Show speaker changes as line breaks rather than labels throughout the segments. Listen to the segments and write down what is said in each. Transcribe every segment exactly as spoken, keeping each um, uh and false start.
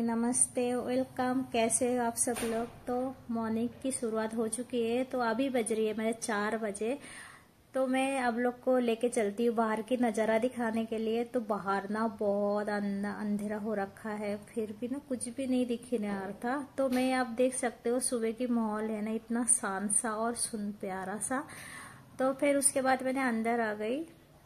नमस्ते, वेलकम। कैसे हो आप सब लोग। तो मॉर्निंग की शुरुआत हो चुकी है। तो अभी बज रही है मेरे चार बजे। तो मैं आप लोग को लेके चलती हूँ बाहर की नज़ारा दिखाने के लिए। तो बाहर ना बहुत अंधेरा हो रखा है, फिर भी ना कुछ भी नहीं दिख रहा था। तो मैं आप देख सकते हो सुबह की माहौल है ना, इतना शांत सा और सुन प्यारा सा। तो फिर उसके बाद मैंने अंदर आ गई।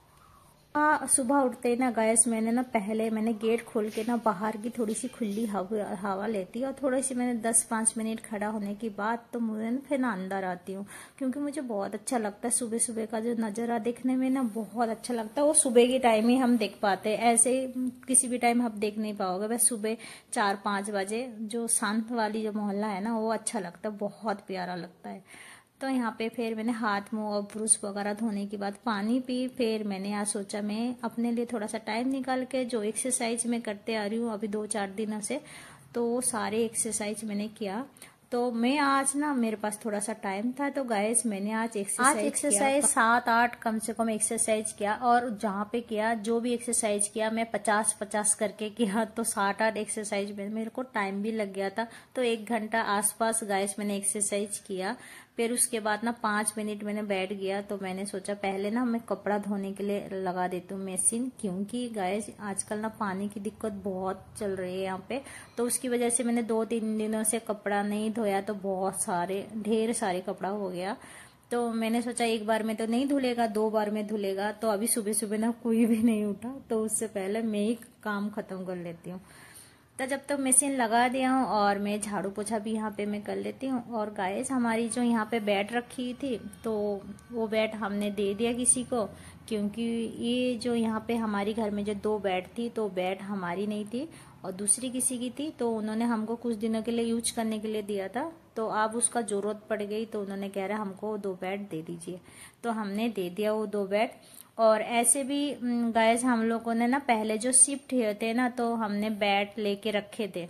हाँ, सुबह उठते ही ना गैस मैंने ना पहले मैंने गेट खोल के ना बाहर की थोड़ी सी खुली हवा हवा लेती, और थोड़ी सी मैंने दस पाँच मिनट खड़ा होने के बाद तो मुझे ना फिर ना अंदर आती हूँ, क्योंकि मुझे बहुत अच्छा लगता है सुबह सुबह का जो नज़ारा देखने में ना बहुत अच्छा लगता है। वो सुबह के टाइम ही हम देख पाते हैं, ऐसे किसी भी टाइम आप देख नहीं पाओगे। बस सुबह चार पाँच बजे जो शांत वाली जो मोहल्ला है ना, वो अच्छा लगता है, बहुत प्यारा लगता है। तो यहाँ पे फिर मैंने हाथ मुंह और ब्रश वगैरह धोने के बाद पानी पी। फिर मैंने आज सोचा मैं अपने लिए थोड़ा सा टाइम निकाल के जो एक्सरसाइज मैं करते आ रही हूँ अभी दो चार दिनों से, तो वो सारे एक्सरसाइज मैंने किया। तो मैं आज ना मेरे पास थोड़ा सा टाइम था, तो गाइस मैंने आज एक्सरसाइज आज एक्सरसाइज सात आठ कम से कम एक्सरसाइज किया। और जहाँ पे किया जो भी एक्सरसाइज किया मैं पचास पचास करके किया, तो सात आठ एक्सरसाइज में मेरे को टाइम भी लग गया था। तो एक घंटा आसपास गाइस मैंने एक्सरसाइज किया। फिर उसके बाद ना पाँच मिनट मैंने बैठ गया। तो मैंने सोचा पहले ना मैं कपड़ा धोने के लिए लगा देती हूँ मशीन, क्योंकि गाइस आजकल ना पानी की दिक्कत बहुत चल रही है यहाँ पे। तो उसकी वजह से मैंने दो तीन दिनों से कपड़ा नहीं धोया, तो बहुत सारे ढेर सारे कपड़ा हो गया। तो मैंने सोचा एक बार में तो नहीं धुलेगा, दो बार में धुलेगा। तो अभी सुबह सुबह ना कोई भी नहीं उठा, तो उससे पहले मैं ही काम खत्म कर लेती हूँ। तो जब तक तो मशीन लगा दिया हूँ और मैं झाड़ू पोछा भी यहाँ पे मैं कर लेती हूँ। और गाइस हमारी जो यहाँ पे बेड रखी थी, तो वो बेड हमने दे दिया किसी को, क्योंकि ये जो यहाँ पे हमारी घर में जो दो बेड थी, तो बेड हमारी नहीं थी और दूसरी किसी की थी। तो उन्होंने हमको कुछ दिनों के लिए यूज करने के लिए दिया था। तो अब उसका जरूरत पड़ गई, तो उन्होंने कह रहा हमको दो बेड दे दीजिए। तो हमने दे दिया वो दो बेड। और ऐसे भी गाइस हम लोगों ने ना पहले जो शिफ्ट हुए थे ना, तो हमने बेड लेके रखे थे,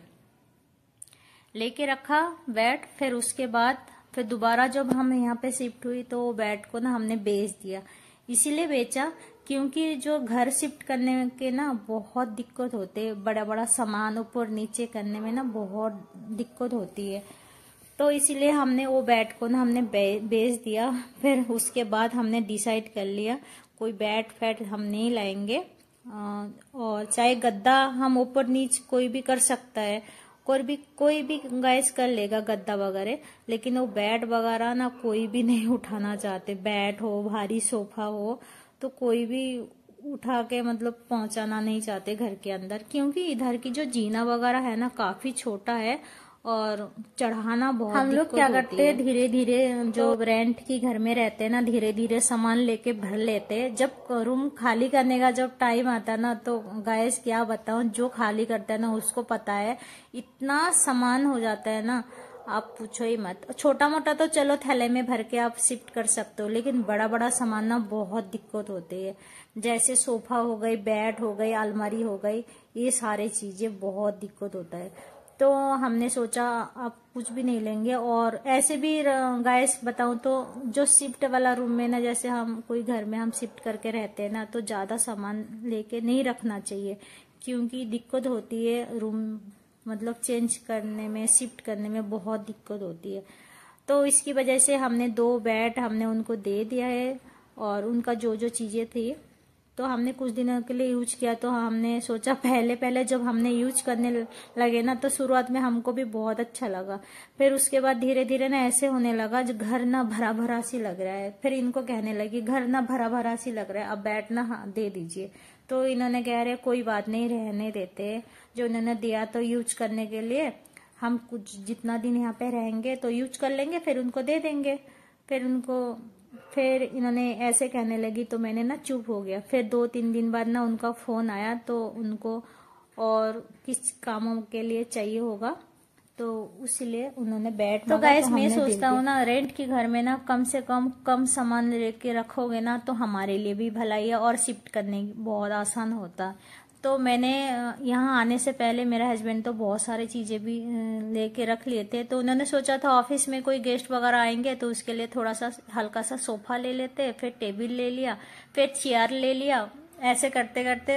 लेके रखा बेड। फिर उसके बाद फिर दोबारा जब हम यहाँ पे शिफ्ट हुई, तो वो बेड को ना हमने बेच दिया। इसीलिए बेचा क्योंकि जो घर शिफ्ट करने के ना बहुत दिक्कत होते है, बड़ा बड़ा सामान ऊपर नीचे करने में ना बहुत दिक्कत होती है। तो इसीलिए हमने वो बेड को ना हमने बेच दिया। फिर उसके बाद हमने डिसाइड कर लिया कोई बेड फैट हम नहीं लाएंगे, और चाहे गद्दा हम ऊपर नीचे कोई भी कर सकता है, कोई भी कोई भी गैस कर लेगा गद्दा वगैरह, लेकिन वो बेड वगैरह ना कोई भी नहीं उठाना चाहते। बेड हो, भारी सोफा हो, तो कोई भी उठा के मतलब पहुंचाना नहीं चाहते घर के अंदर, क्योंकि इधर की जो जीना वगैरह है ना काफी छोटा है और चढ़ाना बहुत हम लोग क्या करते हैं धीरे धीरे जो रेंट की घर में रहते हैं ना, धीरे धीरे सामान लेके भर लेते हैं। जब रूम खाली करने का जब टाइम आता है ना, तो गाइस क्या बताऊं, जो खाली करता है ना उसको पता है, इतना सामान हो जाता है ना आप पूछो ही मत। छोटा मोटा तो चलो थैले में भर के आप शिफ्ट कर सकते हो, लेकिन बड़ा बड़ा सामान ना बहुत दिक्कत होती है। जैसे सोफा हो गई, बेड हो गई, अलमारी हो गई, ये सारी चीजें बहुत दिक्कत होता है। तो हमने सोचा आप कुछ भी नहीं लेंगे। और ऐसे भी गाइस बताऊं तो जो शिफ्ट वाला रूम में ना, जैसे हम कोई घर में हम शिफ्ट करके रहते हैं ना, तो ज्यादा सामान लेके नहीं रखना चाहिए, क्योंकि दिक्कत होती है रूम मतलब चेंज करने में, शिफ्ट करने में बहुत दिक्कत होती है। तो इसकी वजह से हमने दो बेड हमने उनको दे दिया है, और उनका जो जो चीजें थी तो हमने कुछ दिनों के लिए यूज किया। तो हमने सोचा पहले पहले जब हमने यूज करने लगे ना, तो शुरुआत में हमको भी बहुत अच्छा लगा। फिर उसके बाद धीरे धीरे ना ऐसे होने लगा जो घर ना भरा भरा सी लग रहा है। फिर इनको कहने लगी घर ना भरा भरा सी लग रहा है, अब बेड ना हाँ दे दीजिए। तो इन्होंने कह रहे कोई बात नहीं, रहने देते, जो इन्होंने दिया तो यूज करने के लिए, हम कुछ जितना दिन यहाँ पे रहेंगे तो यूज कर लेंगे, फिर उनको दे देंगे। फिर उनको फिर इन्होंने ऐसे कहने लगी, तो मैंने ना चुप हो गया। फिर दो तीन दिन बाद ना उनका फोन आया, तो उनको और किस कामों के लिए चाहिए होगा, तो इसलिए उन्होंने बैठ तो गाइस मैं सोचता हूँ ना, रेंट के घर में ना कम से कम कम सामान लेके रखोगे ना, तो हमारे लिए भी भलाई है और शिफ्ट करने बहुत आसान होता। तो मैंने यहाँ आने से पहले मेरा हस्बैंड तो बहुत सारी चीजें भी लेके रख लिए थे। तो उन्होंने सोचा था ऑफिस में कोई गेस्ट वगैरह आएंगे, तो उसके लिए थोड़ा सा हल्का सा सोफा ले लेते, फिर टेबल ले लिया, फिर चेयर ले लिया। ऐसे करते करते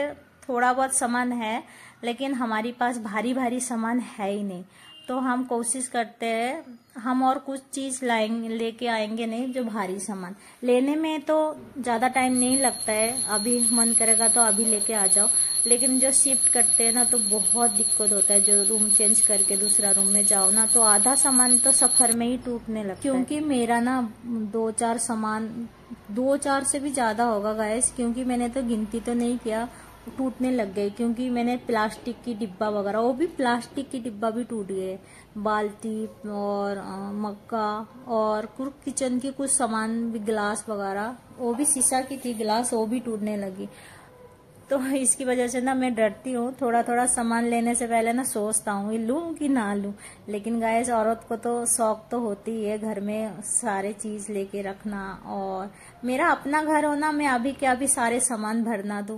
थोड़ा बहुत सामान है, लेकिन हमारे पास भारी भारी सामान है ही नहीं। तो हम कोशिश करते हैं हम और कुछ चीज लाएंगे, लेके आएंगे नहीं जो भारी सामान। लेने में तो ज्यादा टाइम नहीं लगता है, अभी मन करेगा तो अभी लेके आ जाओ, लेकिन जो शिफ्ट करते हैं ना तो बहुत दिक्कत होता है। जो रूम चेंज करके दूसरा रूम में जाओ ना तो आधा सामान तो सफर में ही टूटने लगता है। क्योंकि मेरा ना दो चार सामान, दो चार से भी ज्यादा होगा गाइस, क्योंकि मैंने तो गिनती तो नहीं किया, टूटने लग गए। क्योंकि मैंने प्लास्टिक की डिब्बा वगैरह, वो भी प्लास्टिक की डिब्बा भी टूट गए, बाल्टी और मक्का और कुछ किचन की कुछ सामान भी, गिलास वगैरह, वो भी शीशा की थी गिलास, वो भी टूटने लगी। तो इसकी वजह से ना मैं डरती हूँ, थोड़ा थोड़ा सामान लेने से पहले ना सोचता हूँ ये लूं कि ना लूं। लेकिन गाइस औरत को तो शौक तो होती ही है घर में सारे चीज लेके रखना, और मेरा अपना घर हो ना, मैं अभी के अभी सारे सामान भरना दूं,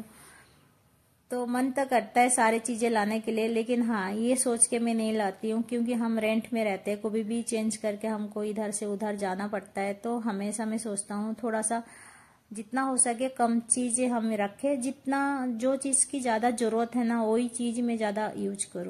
तो मन तो करता है सारी चीजें लाने के लिए। लेकिन हाँ, ये सोच के मैं नहीं लाती हूँ, क्योंकि हम रेंट में रहते हैं, कभी भी चेंज करके हमको इधर से उधर जाना पड़ता है। तो हमेशा मैं सोचता हूँ थोड़ा सा जितना हो सके कम चीजें हम रखे, जितना जो चीज की ज्यादा जरूरत है ना वही चीज मैं ज्यादा यूज करूँ।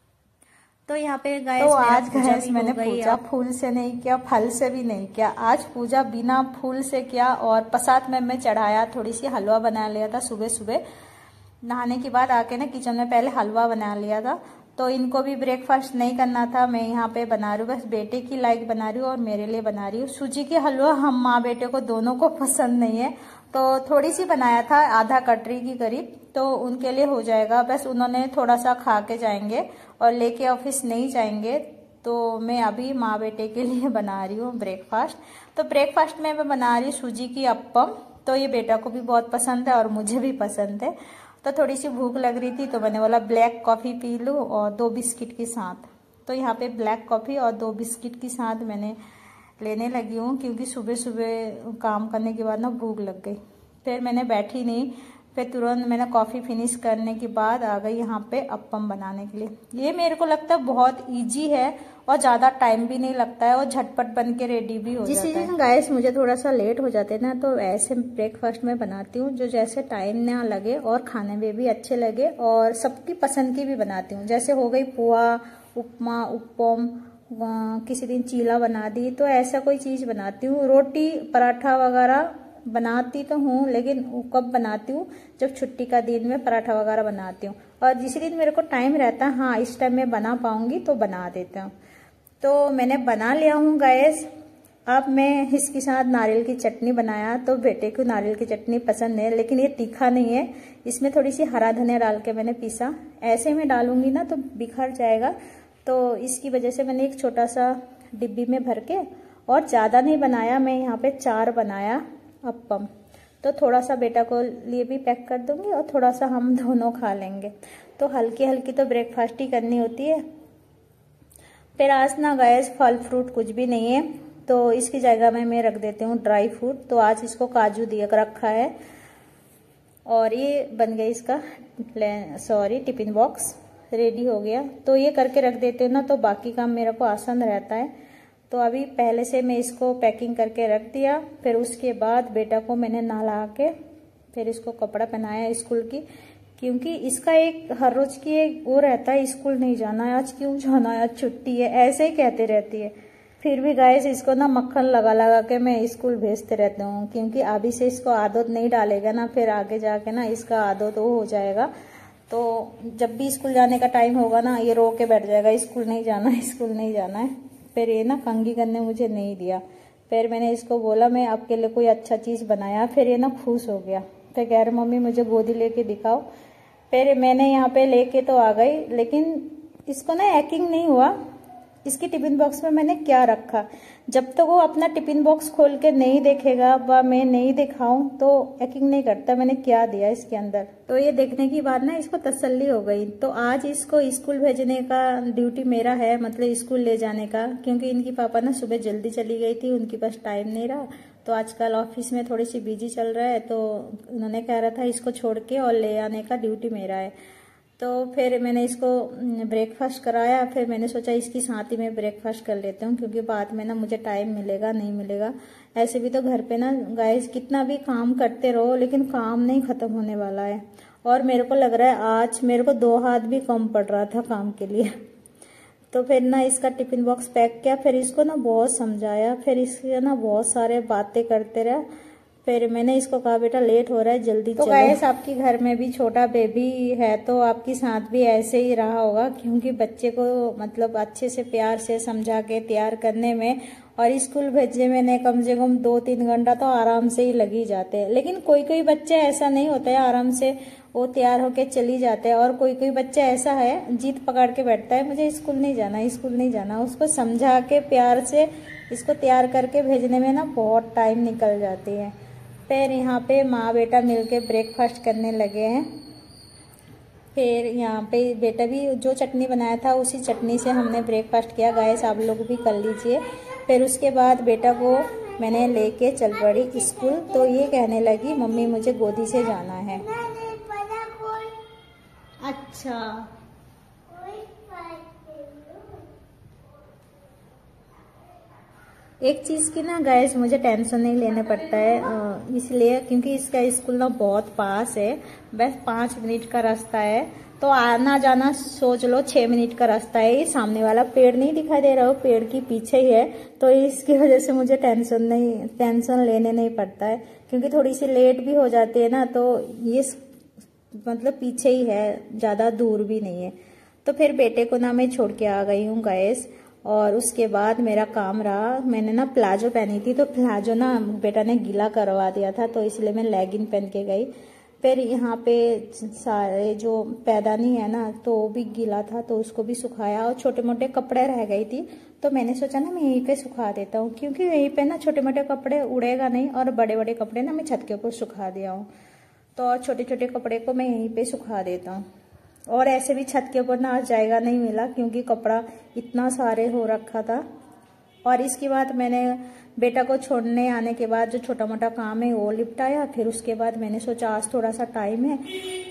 तो यहाँ पे गाइस,
तो आज गाइस मैंने पूजा फूल से नहीं किया, फल से भी नहीं किया, आज पूजा बिना फूल से किया। और प्रसाद में मैं चढ़ाया, थोड़ी सी हलवा बना लिया था सुबह सुबह नहाने के बाद आके ना किचन में पहले हलवा बना लिया था। तो इनको भी ब्रेकफास्ट नहीं करना था, मैं यहाँ पे बना रही हूँ, बस बेटे की लाइक बना रही हूँ और मेरे लिए बना रही हूँ। सूजी की हलवा हम माँ बेटे को दोनों को पसंद नहीं है, तो थोड़ी सी बनाया था, आधा कटरी की करीब, तो उनके लिए हो जाएगा। बस उन्होंने थोड़ा सा खा के जाएंगे और लेके ऑफिस नहीं जाएंगे। तो मैं अभी माँ बेटे के लिए बना रही हूँ ब्रेकफास्ट। तो ब्रेकफास्ट में मैं बना रही हूँ सूजी की अप्पम, तो ये बेटा को भी बहुत पसंद है और मुझे भी पसंद है। तो थोड़ी सी भूख लग रही थी तो मैंने बोला ब्लैक कॉफ़ी पी लूँ और दो बिस्किट के साथ। तो यहाँ पे ब्लैक कॉफ़ी और दो बिस्किट के साथ मैंने लेने लगी हूँ, क्योंकि सुबह सुबह काम करने के बाद ना भूख लग गई। फिर मैंने बैठी नहीं, फिर तुरंत मैंने कॉफ़ी फिनिश करने के बाद आ गई यहाँ पे अप्पम बनाने के लिए। ये मेरे को लगता है बहुत ईजी है और ज़्यादा टाइम भी नहीं लगता है और झटपट बन के रेडी भी हो जाता है। जिस दिन गाइस मुझे थोड़ा सा लेट हो जाते ना तो ऐसे ब्रेकफास्ट में बनाती हूँ जो जैसे टाइम ना लगे और खाने में भी अच्छे लगे और सबकी पसंद की भी बनाती हूँ। जैसे हो गई पोहा, उपमा, उत्पम, किसी दिन चीला बना दी, तो ऐसा कोई चीज़ बनाती हूँ। रोटी पराठा वगैरह बनाती तो हूँ, लेकिन कब बनाती हूँ जब छुट्टी का दिन में पराठा वगैरह बनाती हूँ, और जिस दिन मेरे को टाइम रहता है, हाँ इस टाइम में बना पाऊंगी तो बना देता हूँ। तो मैंने बना लिया हूँ गैस। अब मैं इसके साथ नारियल की चटनी बनाया, तो बेटे को नारियल की चटनी पसंद है, लेकिन ये तीखा नहीं है, इसमें थोड़ी सी हरा धनिया डाल के मैंने पीसा। ऐसे में डालूंगी ना तो बिखर जाएगा, तो इसकी वजह से मैंने एक छोटा सा डिब्बी में भर के, और ज़्यादा नहीं बनाया, मैं यहाँ पे चार बनाया अप्पम। तो थोड़ा सा बेटा को लिए भी पैक कर दूंगी और थोड़ा सा हम दोनों खा लेंगे। तो हल्की हल्की तो ब्रेकफास्ट ही करनी होती है। फिर आज ना गैस फल फ्रूट कुछ भी नहीं है, तो इसकी जगह में मैं रख देती हूँ ड्राई फ्रूट। तो आज इसको काजू दिया रखा है, और ये बन गया इसका सॉरी टिफिन बॉक्स रेडी हो गया। तो ये करके रख देते हैं ना तो बाकी काम मेरे को आसान रहता है। तो अभी पहले से मैं इसको पैकिंग करके रख दिया। फिर उसके बाद बेटा को मैंने नहला के फिर इसको कपड़ा पहनाया स्कूल की, क्योंकि इसका एक हर रोज की एक वो रहता है, स्कूल नहीं जाना है, आज क्यों जाना है, आज छुट्टी है, ऐसे ही कहते रहती है। फिर भी गाइस इसको ना मक्खन लगा लगा के मैं स्कूल भेजते रहता हूँ, क्योंकि अभी से इसको आदत नहीं डालेगा ना, फिर आगे जाके ना इसका आदत वो हो जाएगा। तो जब भी स्कूल जाने का टाइम होगा ना, ये रो के बैठ जाएगा, स्कूल नहीं जाना है, स्कूल नहीं जाना है। फिर ये ना कंघी करने मुझे नहीं दिया। फिर मैंने इसको बोला मैं आपके लिए कोई अच्छा चीज़ बनाया, फिर ये ना खुश हो गया। फिर कह रहे मम्मी मुझे गोदी लेके दिखाओ। फिर मैंने यहाँ पे लेके तो आ गई, लेकिन इसको ना हैकिंग नहीं हुआ। इसकी टिफिन बॉक्स में मैंने क्या रखा, जब तक तो वो अपना टिफिन बॉक्स खोल के नहीं देखेगा व मैं नहीं दिखाऊं तो हैकिंग नहीं करता मैंने क्या दिया इसके अंदर। तो ये देखने की बाद ना इसको तसल्ली हो गई। तो आज इसको स्कूल भेजने का ड्यूटी मेरा है, मतलब स्कूल ले जाने का, क्योंकि इनकी पापा ना सुबह जल्दी चली गई थी, उनके पास टाइम नहीं रहा। तो आजकल ऑफिस में थोड़ी सी बिजी चल रहा है, तो उन्होंने कह रहा था इसको छोड़ के और ले आने का ड्यूटी मेरा है। तो फिर मैंने इसको ब्रेकफास्ट कराया। फिर मैंने सोचा इसकी साथ ही मैं ब्रेकफास्ट कर लेती हूँ, क्योंकि बाद में ना मुझे टाइम मिलेगा नहीं मिलेगा। ऐसे भी तो घर पे ना गाइस कितना भी काम करते रहो, लेकिन काम नहीं खत्म होने वाला है।
और मेरे को लग रहा है आज मेरे को दो हाथ भी कम पड़ रहा था काम के लिए। तो फिर ना इसका टिफिन बॉक्स पैक किया, फिर इसको ना बहुत समझाया, फिर इसके ना बहुत सारे बातें करते रहे। फिर मैंने इसको कहा बेटा लेट हो रहा है जल्दी चलो। तो गाइस आपके घर में भी छोटा बेबी है तो आपके साथ भी ऐसे ही रहा होगा, क्योंकि बच्चे को मतलब अच्छे से प्यार से समझा के तैयार करने में और स्कूल भेजने में ने कम से कम दो तीन घंटा तो आराम से ही लग ही जाते हैं। लेकिन कोई कोई बच्चे ऐसा नहीं होता है, आराम से वो तैयार होके चली जाते हैं। और कोई कोई बच्चा ऐसा है जीत पकड़ के बैठता है मुझे स्कूल नहीं जाना, स्कूल नहीं जाना। उसको समझा के प्यार से इसको तैयार करके भेजने में ना बहुत टाइम निकल जाती है। फिर यहाँ पे माँ बेटा मिलके ब्रेकफास्ट करने लगे हैं। फिर यहाँ पे बेटा भी जो चटनी बनाया था उसी चटनी से हमने ब्रेकफास्ट किया। गाइस आप लोग भी कर लीजिए। फिर उसके बाद बेटा को मैंने लेके चल पड़ी स्कूल। तो ये कहने लगी मम्मी मुझे गोदी से जाना है। अच्छा एक चीज़ की ना गाइस मुझे टेंशन नहीं लेने पड़ता है, इसलिए क्योंकि इसका स्कूल ना बहुत पास है, बस पाँच मिनट का रास्ता है। तो आना जाना सोच लो छः मिनट का रास्ता है। ये सामने वाला पेड़ नहीं दिखाई दे रहा हो, पेड़ की पीछे ही है। तो इसकी वजह से मुझे टेंशन नहीं टेंशन लेने नहीं पड़ता है, क्योंकि थोड़ी सी लेट भी हो जाती है ना तो ये मतलब पीछे ही है, ज़्यादा दूर भी नहीं है। तो फिर बेटे को ना मैं छोड़ के आ गई हूँ गाइस। और उसके बाद मेरा काम रहा, मैंने ना प्लाजो पहनी थी तो प्लाजो ना बेटा ने गीला करवा दिया था, तो इसलिए मैं लेगिन पहन के गई। फिर यहाँ पे सारे जो पैदानी है ना तो वो भी गीला था तो उसको भी सुखाया, और छोटे मोटे कपड़े रह गई थी तो मैंने सोचा ना मैं यहीं पे सुखा देता हूँ, क्योंकि यहीं पे ना छोटे मोटे कपड़े उड़ेगा नहीं और बड़े बड़े कपड़े ना मैं छत के ऊपर सुखा दिया हूँ। तो और छोटे छोटे कपड़े को मैं यहीं पे सुखा देता हूँ। और ऐसे भी छत के ऊपर ना आज जाएगा नहीं मिला, क्योंकि कपड़ा इतना सारे हो रखा था। और इसके बाद मैंने बेटा को छोड़ने आने के बाद जो छोटा मोटा काम है वो निपटाया। फिर उसके बाद मैंने सोचा आज थोड़ा सा टाइम है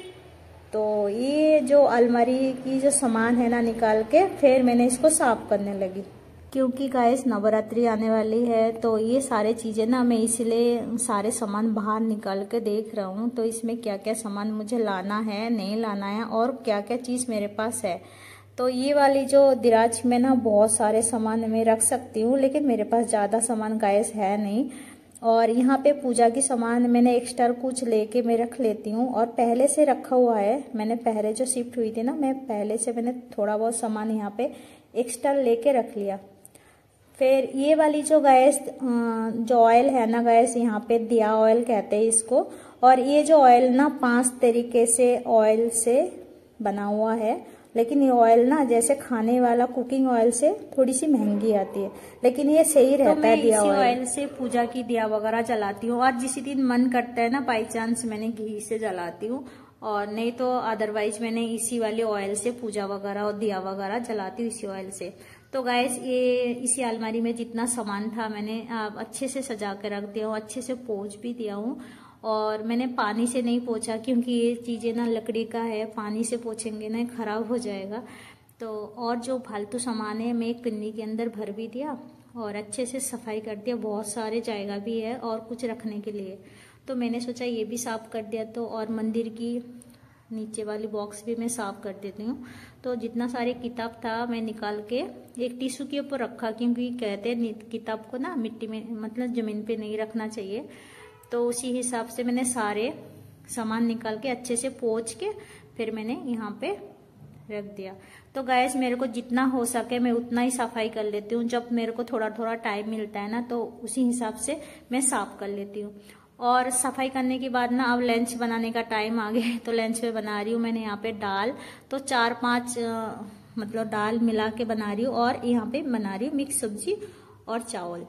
तो ये जो अलमारी की जो सामान है ना निकाल के फिर मैंने इसको साफ करने लगी, क्योंकि गाइस नवरात्रि आने वाली है तो ये सारे चीज़ें ना मैं इसलिए सारे सामान बाहर निकाल के देख रहा हूँ। तो इसमें क्या क्या सामान मुझे लाना है नहीं लाना है और क्या क्या चीज़ मेरे पास है। तो ये वाली जो दराज में ना बहुत सारे सामान मैं रख सकती हूँ, लेकिन मेरे पास ज़्यादा सामान गाइस है नहीं। और यहाँ पे पूजा की सामान मैंने एक्स्ट्रा कुछ लेके मैं रख लेती हूँ, और पहले से रखा हुआ है। मैंने पहले जो शिफ्ट हुई थी ना मैं पहले से मैंने थोड़ा बहुत सामान यहाँ पे एक्स्ट्रा लेके रख लिया। फिर ये वाली जो गैस जो ऑयल है ना गैस, यहाँ पे दिया ऑयल कहते हैं इसको। और ये जो ऑयल ना पांच तरीके से ऑयल से बना हुआ है, लेकिन ये ऑयल ना जैसे खाने वाला कुकिंग ऑयल से थोड़ी सी महंगी आती है, लेकिन ये सही रहता तो है दिया ऑयल। ऑयल से पूजा की दिया वगैरह जलाती हूँ, और जिस दिन मन करता है ना बाई चांस मैंने घी से जलाती हूँ, और नहीं तो अदरवाइज मैंने इसी वाले ऑयल से पूजा वगैरह और दिया वगैरह जलाती हूँ इसी ऑयल से। तो गाइस ये इसी अलमारी में जितना सामान था मैंने अच्छे से सजा कर रख दिया हूँ, अच्छे से पोंछ भी दिया हूँ। और मैंने पानी से नहीं पोंछा, क्योंकि ये चीज़ें ना लकड़ी का है, पानी से पोंछेंगे ना खराब हो जाएगा। तो और जो फालतू सामान है मैं एक पिन्नी के अंदर भर भी दिया और अच्छे से सफाई कर दिया। बहुत सारे जगह भी है और कुछ रखने के लिए, तो मैंने सोचा ये भी साफ कर दिया। तो और मंदिर की नीचे वाली बॉक्स भी मैं साफ कर देती हूँ। तो जितना सारे किताब था मैं निकाल के एक टिश्यू के ऊपर रखा, क्योंकि कहते हैं किताब को ना मिट्टी में मतलब जमीन पे नहीं रखना चाहिए। तो उसी हिसाब से मैंने सारे सामान निकाल के अच्छे से पोंछ के फिर मैंने यहाँ पे रख दिया। तो गैस मेरे को जितना हो सके मैं उतना ही सफाई कर लेती हूँ। जब मेरे को थोड़ा थोड़ा टाइम मिलता है ना तो उसी हिसाब से मैं साफ कर लेती हूँ। और सफाई करने के बाद ना अब लंच बनाने का टाइम आ गया है, तो लंच में बना रही हूँ मैंने यहाँ पे दाल। तो चार पांच मतलब दाल मिला के बना रही हूँ, और यहाँ पे बना रही हूँ मिक्स सब्जी और चावल।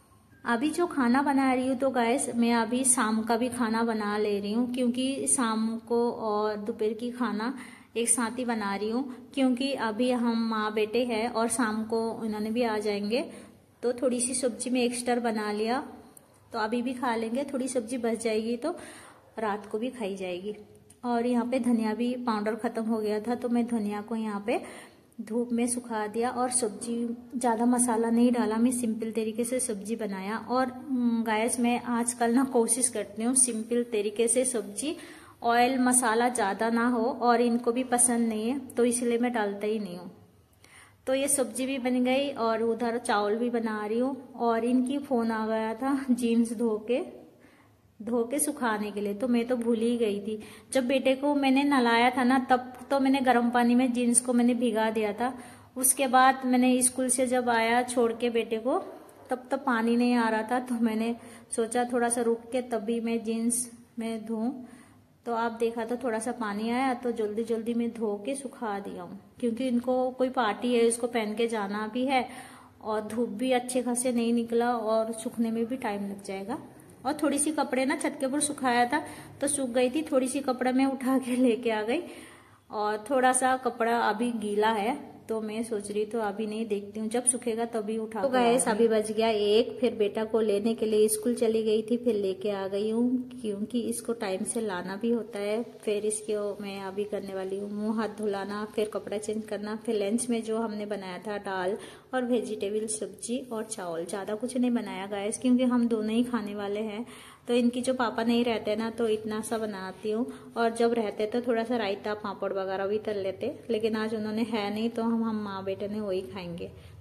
अभी जो खाना बना रही हूँ तो गैस मैं अभी शाम का भी खाना बना ले रही हूँ, क्योंकि शाम को और दोपहर की खाना एक साथ ही बना रही हूँ, क्योंकि अभी हम माँ बेटे हैं और शाम को इन्होंने भी आ जाएंगे। तो थोड़ी सी सब्जी में एक्स्ट्रा बना लिया, तो अभी भी खा लेंगे, थोड़ी सब्जी बच जाएगी तो रात को भी खाई जाएगी। और यहाँ पे धनिया भी पाउडर ख़त्म हो गया था, तो मैं धनिया को यहाँ पे धूप में सुखा दिया। और सब्जी ज़्यादा मसाला नहीं डाला, मैं सिंपल तरीके से सब्जी बनाया। और गैस मैं आजकल ना कोशिश करती हूँ सिंपल तरीके से सब्जी ऑयल मसाला ज़्यादा ना हो और इनको भी पसंद नहीं है, तो इसलिए मैं डालता ही नहीं हूँ। तो ये सब्जी भी बन गई और उधर चावल भी बना रही हूँ। और इनकी फ़ोन आ गया था जीन्स धो के धो के सुखाने के लिए, तो मैं तो भूल ही गई थी। जब बेटे को मैंने नहलाया था ना, तब तो मैंने गर्म पानी में जीन्स को मैंने भिगा दिया था। उसके बाद मैंने स्कूल से जब आया छोड़ के बेटे को, तब तक पानी नहीं आ रहा था, तो मैंने सोचा थोड़ा सा रुक के तभी मैं जीन्स में धोऊं। तो आप देखा तो थोड़ा सा पानी आया, तो जल्दी जल्दी मैं धो के सुखा दिया हूँ, क्योंकि इनको कोई पार्टी है, इसको पहन के जाना भी है और धूप भी अच्छे खासे नहीं निकला और सूखने में भी टाइम लग जाएगा। और थोड़ी सी कपड़े ना छत के ऊपर सुखाया था तो सूख गई थी, थोड़ी सी कपड़ा मैं उठा के लेके आ गई और थोड़ा सा कपड़ा अभी गीला है, तो मैं सोच रही तो अभी नहीं, देखती हूँ जब सूखेगा तभी उठा। तो गैस अभी बज गया एक, फिर बेटा को लेने के लिए स्कूल चली गई थी, फिर लेके आ गई हूँ, क्योंकि इसको टाइम से लाना भी होता है। फिर इसको मैं अभी करने वाली हूँ मुंह हाथ धुलाना, फिर कपड़ा चेंज करना, फिर लंच में जो हमने बनाया था दाल और वेजिटेबल सब्जी और चावल, ज़्यादा कुछ नहीं बनाया गैस, क्योंकि हम दोनों ही खाने वाले हैं। तो इनकी जो पापा नहीं रहते ना, तो इतना सा बनाती हूँ, और जब रहते तो थोड़ा सा रायता पापड़ वगैरह भी तल लेते, लेकिन आज उन्होंने है नहीं, तो हम हम माँ बेटे ने वही खाएंगे।